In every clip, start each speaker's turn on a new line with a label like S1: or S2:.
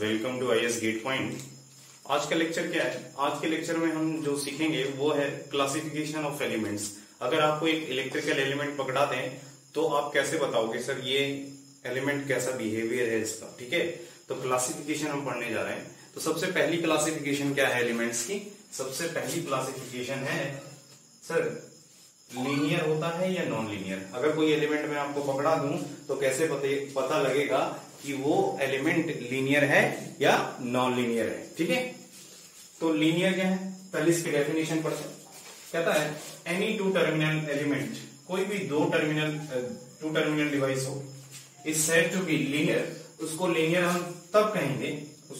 S1: Welcome to IAS gate point. आज का lecture क्या है? आज के लेक्चर में हम जो सीखेंगे वो है क्लासिफिकेशन ऑफ एलिमेंट्स। अगर आपको एक इलेक्ट्रिकल एलिमेंट पकड़ा दें तो आप कैसे बताओगे सर ये एलिमेंट कैसा बिहेवियर है इसका, ठीक है। तो क्लासिफिकेशन हम पढ़ने जा रहे हैं। तो सबसे पहली क्लासिफिकेशन क्या है एलिमेंट्स की? सबसे पहली क्लासिफिकेशन है सर लीनियर होता है या नॉन लीनियर। अगर कोई एलिमेंट मैं आपको पकड़ा दूं तो कैसे पता लगेगा कि वो एलिमेंट लीनियर है या नॉन लीनियर है, ठीक है। तो लीनियर क्या है, पहले इसकी डेफिनेशन पढ़ते हैं। कहता है एनी टू टर्मिनल एलिमेंट, कोई भी टू टर्मिनल डिवाइस हो, is said to be linear. उसको लीनियर हम तब कहेंगे,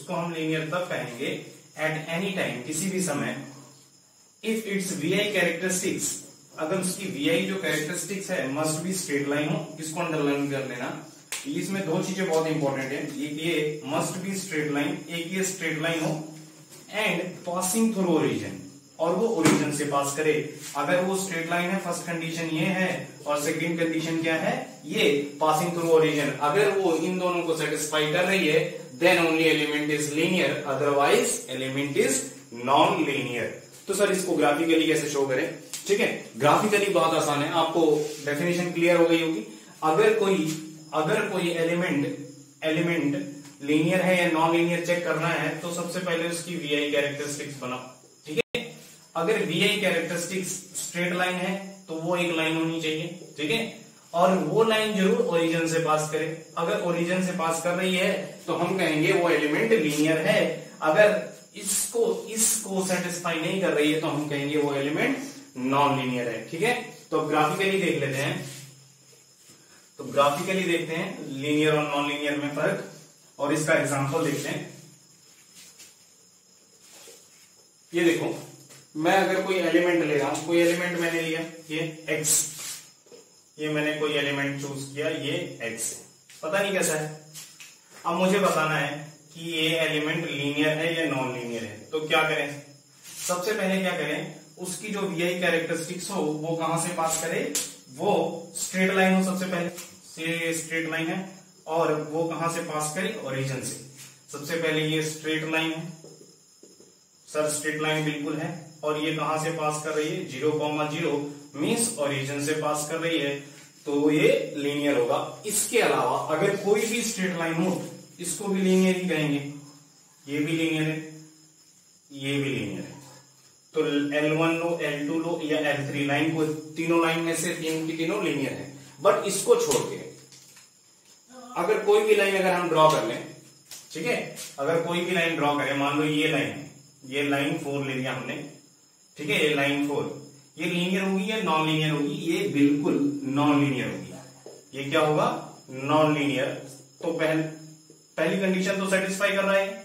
S1: एट एनी टाइम, किसी भी समय, इफ इट्स वीआई कैरेक्टरिस्टिक्स, अगर उसकी वीआई जो कैरेक्टरिस्टिक्स है मस्ट बी स्ट्रेट लाइन हो। इसको अंडरलाइन कर लेना। इसमें दो चीजें बहुत इंपॉर्टेंट है, एक ये मस्ट बी स्ट्रेट लाइन, एक ये स्ट्रेट लाइन हो, एंड पासिंग थ्रू ओरिजिन, और वो ओरिजिन से पास करे। अगर वो स्ट्रेट लाइन है, फर्स्ट कंडीशन ये है, और सेकंड कंडीशन क्या है, ये पासिंग थ्रू ओरिजिन। अगर वो इन दोनों को सेटिस्फाई कर रही है then only element is linear, otherwise element is non linear. तो सर इसको ग्राफिकली कैसे शो करें? ठीक है, ग्राफिकली बहुत आसान है, आपको डेफिनेशन क्लियर हो गई होगी। अगर कोई एलिमेंट लीनियर है या नॉन लीनियर चेक करना है तो सबसे पहले उसकी वीआई कैरेक्टरिस्टिक्स बनाओ, ठीक है। अगर वीआई कैरेक्टरिस्टिक्स स्ट्रेट लाइन है तो वो एक लाइन होनी चाहिए, ठीक है, और वो लाइन जरूर ओरिजिन से पास करे। अगर ओरिजिन से पास कर रही है तो हम कहेंगे वो एलिमेंट लीनियर है। अगर इसको सेटिस्फाई नहीं कर रही है तो हम कहेंगे वो एलिमेंट नॉन लीनियर है, ठीक है। तो ग्राफिकली देख लेते हैं, लीनियर और नॉन लीनियर में फर्क, और इसका एग्जांपल देखते हैं। ये देखो, मैं अगर कोई एलिमेंट ले रहा हूं, कोई एलिमेंट मैंने लिया ये x, ये मैंने कोई एलिमेंट चूज किया, ये x है, पता नहीं कैसा है। अब मुझे बताना है कि ये एलिमेंट लीनियर है या नॉन लीनियर है। तो क्या करें? सबसे पहले क्या करें, उसकी जो वीआई कैरेक्टरिस्टिक्स हो वो कहां से पास करे, वो स्ट्रेट लाइन हो। सबसे पहले से स्ट्रेट लाइन है और वो कहां से पास करे, ओरिजिन से। सबसे पहले ये स्ट्रेट लाइन है सर, स्ट्रेट लाइन बिल्कुल है, और ये कहां से पास कर रही है, 0,0 मीन्स ओरिजिन से पास कर रही है, तो ये लीनियर होगा। इसके अलावा अगर कोई भी स्ट्रेट लाइन हो इसको भी लीनियर ही कहेंगे। ये भी लीनियर है, ये भी लीनियर है। तो L1 लो, L2 लो या L3 लाइन को, तीनों लाइन में से तीनों लीनियर है। बट इसको छोड़ के अगर कोई भी लाइन अगर हम ड्रॉ कर लें, ठीक है, अगर कोई भी लाइन ड्रॉ करें, मान लो ये लाइन है, ये लाइन 4 ले लिया हमने, ठीक है, ये लाइन 4, ये लीनियर होगी या नॉन लीनियर होगी? ये बिल्कुल नॉन लीनियर होगी। ये क्या होगा, नॉन लीनियर। तो पहली कंडीशन तो सेटिस्फाई कर रहा है,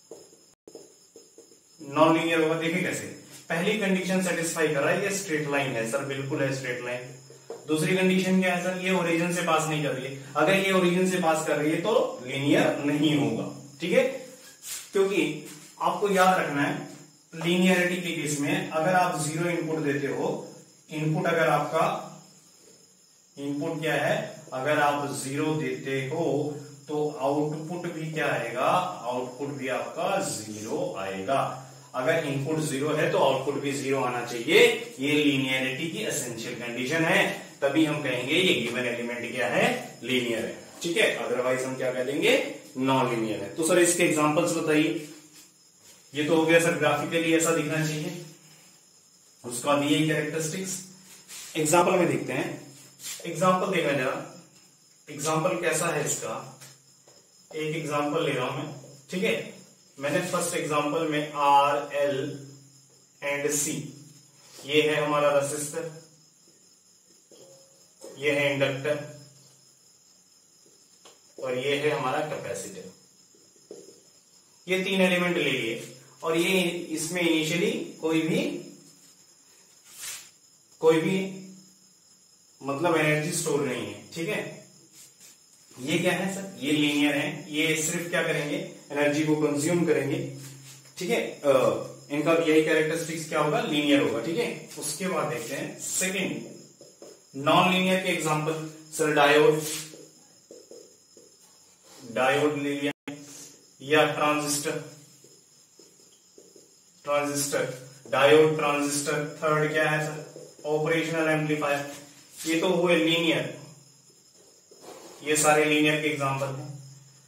S1: नॉन लीनियर होगा। देखिए कैसे, पहली कंडीशन सेटिस्फाई कर रहा है, ये स्ट्रेट लाइन है सर, बिल्कुल है स्ट्रेट लाइन। दूसरी कंडीशन क्या है सर, ये ओरिजिन से पास नहीं कर रही है। अगर ये ओरिजिन से पास कर रही है तो लीनियर नहीं होगा, ठीक है। क्योंकि आपको याद रखना है लीनियरिटी के केस में अगर आप 0 इनपुट देते हो, इनपुट अगर आपका इनपुट क्या है, अगर आप 0 देते हो तो आउटपुट भी क्या आएगा, आउटपुट भी आपका 0 आएगा। अगर इनपुट 0 है तो आउटपुट भी 0 आना चाहिए। ये लीनियरिटी की एसेंशियल कंडीशन है, तभी हम कहेंगे ये गिवन एलिमेंट क्या है, लीनियर है, ठीक है। अदरवाइज हम क्या कह देंगे, नॉन लीनियर है। तो सर इसके एग्जांपल्स बताइए। ये तो हो गया सर ग्राफिकली ऐसा दिखना चाहिए, उसका वीआई कैरेक्टरिस्टिक्स। एग्जांपल में देखते हैं, एग्जांपल देखना जरा, एग्जांपल कैसा है इसका। एक एग्जांपल ले रहा हूं मैं, ठीक है। मैंने फर्स्ट एग्जांपल में R, L एंड C, ये है हमारा रेसिस्टर, ये है इंडक्टर, और ये है हमारा कैपेसिटर। ये 3 एलिमेंट ले लिए, और ये इसमें इनिशियली कोई भी मतलब एनर्जी स्टोर नहीं है, ठीक है। ये क्या है सर, ये लीनियर है, ये सिर्फ क्या करेंगे, एनर्जी को कंज्यूम करेंगे, ठीक है। इनका वीआई कैरेक्टरिस्टिक्स क्या होगा, लीनियर होगा, ठीक है। उसके बाद देखते हैं सेकंड नॉन लीनियर के एग्जांपल। सर डायोड ले लिया, या ट्रांजिस्टर, डायोड, ट्रांजिस्टर। थर्ड क्या है सर? Operational amplifier. ये तो हुए लीनियर, ये सारे लीनियर के एग्जांपल हैं।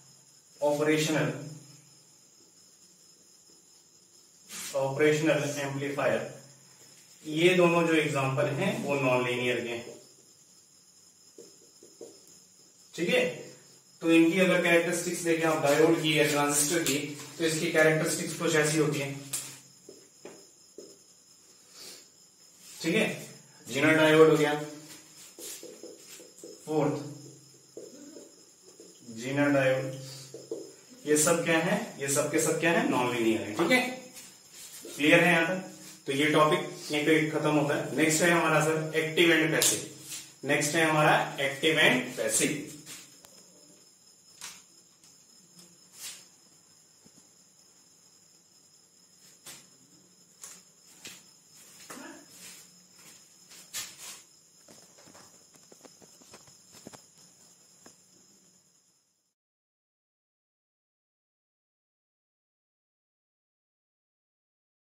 S1: ऑपरेशनल एम्पलीफायर, ये दोनों जो एग्जांपल हैं वो नॉन लीनियर के हैं। ठीक है, तो इनकी अगर कैरेक्टरिस्टिक्स देखें आप डायोड की या ट्रांजिस्टर की, तो इसकी कैरेक्टरिस्टिक्स कुछ ऐसी होती है। ठीक है, जीनर डायोड हो गया, फोर्थ जीनर डायोड, ये सब क्या है? ये सब के सब क्या है? नॉन लीनियर है। ठीक है, क्लियर है यहां तक? तो ये टॉपिक यहीं पे खत्म होता है। नेक्स्ट है हमारा sir active and passive. Next है हमारा एक्टिव एंड पैसिव।